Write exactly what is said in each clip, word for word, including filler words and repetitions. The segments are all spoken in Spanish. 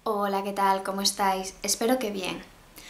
Hola, ¿qué tal? ¿Cómo estáis? Espero que bien.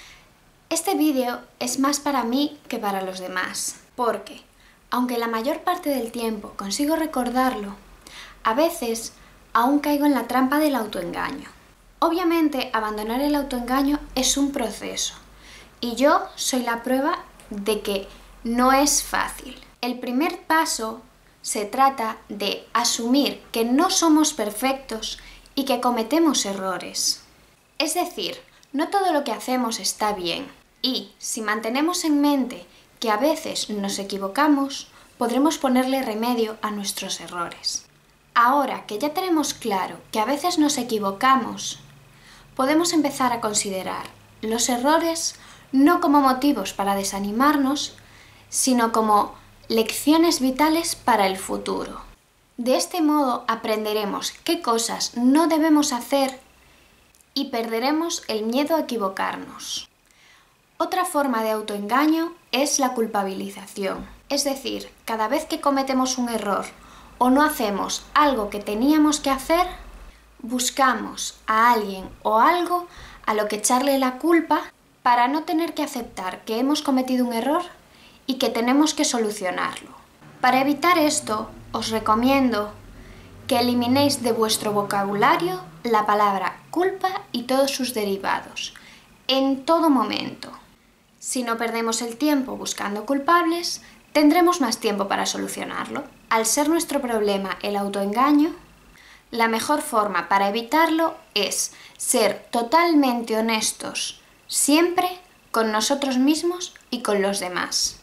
Este vídeo es más para mí que para los demás, porque, aunque la mayor parte del tiempo consigo recordarlo, a veces aún caigo en la trampa del autoengaño. Obviamente, abandonar el autoengaño es un proceso, y yo soy la prueba de que no es fácil. El primer paso se trata de asumir que no somos perfectos y que cometemos errores. Es decir, no todo lo que hacemos está bien, y si mantenemos en mente que a veces nos equivocamos, podremos ponerle remedio a nuestros errores. Ahora que ya tenemos claro que a veces nos equivocamos, podemos empezar a considerar los errores no como motivos para desanimarnos, sino como lecciones vitales para el futuro. De este modo aprenderemos qué cosas no debemos hacer y perderemos el miedo a equivocarnos. Otra forma de autoengaño es la culpabilización, es decir, cada vez que cometemos un error o no hacemos algo que teníamos que hacer, buscamos a alguien o algo a lo que echarle la culpa para no tener que aceptar que hemos cometido un error y que tenemos que solucionarlo. Para evitar esto, os recomiendo que eliminéis de vuestro vocabulario la palabra culpa y todos sus derivados, en todo momento. Si no perdemos el tiempo buscando culpables, tendremos más tiempo para solucionarlo. Al ser nuestro problema el autoengaño, la mejor forma para evitarlo es ser totalmente honestos siempre con nosotros mismos y con los demás.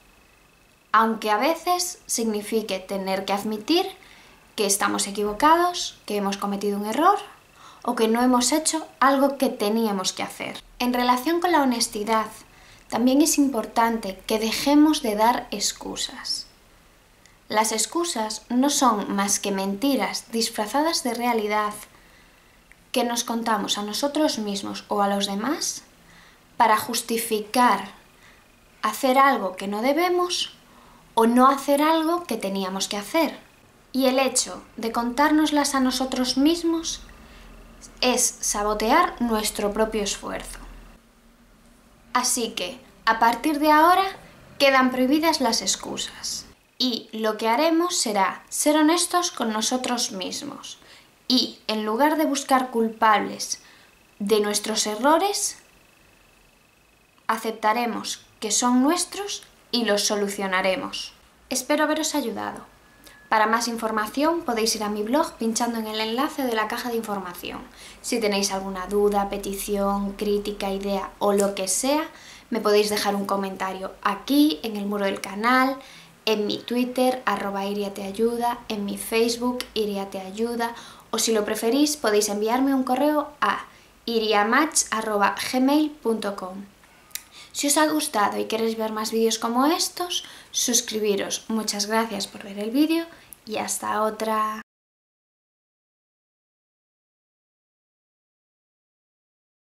Aunque a veces signifique tener que admitir que estamos equivocados, que hemos cometido un error o que no hemos hecho algo que teníamos que hacer. En relación con la honestidad, también es importante que dejemos de dar excusas. Las excusas no son más que mentiras disfrazadas de realidad que nos contamos a nosotros mismos o a los demás para justificar hacer algo que no debemos o no hacer algo que teníamos que hacer. Y el hecho de contárnoslas a nosotros mismos es sabotear nuestro propio esfuerzo. Así que, a partir de ahora, quedan prohibidas las excusas. Y lo que haremos será ser honestos con nosotros mismos. Y, en lugar de buscar culpables de nuestros errores, aceptaremos que son nuestros y los solucionaremos. Espero haberos ayudado. Para más información podéis ir a mi blog pinchando en el enlace de la caja de información. Si tenéis alguna duda, petición, crítica, idea o lo que sea, me podéis dejar un comentario aquí, en el muro del canal, en mi Twitter, arroba iriateayuda, en mi Facebook, iriateayuda, o si lo preferís podéis enviarme un correo a iriamach arroba gmail punto com. Si os ha gustado y queréis ver más vídeos como estos, suscribiros. Muchas gracias por ver el vídeo y hasta otra.